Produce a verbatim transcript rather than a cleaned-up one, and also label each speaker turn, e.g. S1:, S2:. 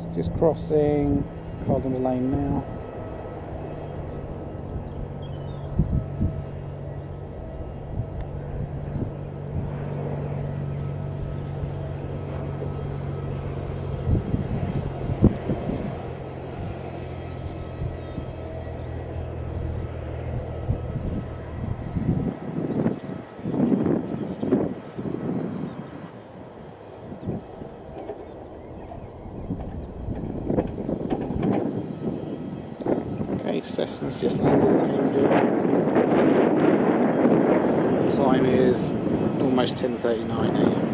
S1: just crossing Cardham's Lane now. Okay, Cessna's just landed at Cambridge. Time is almost ten thirty-nine a m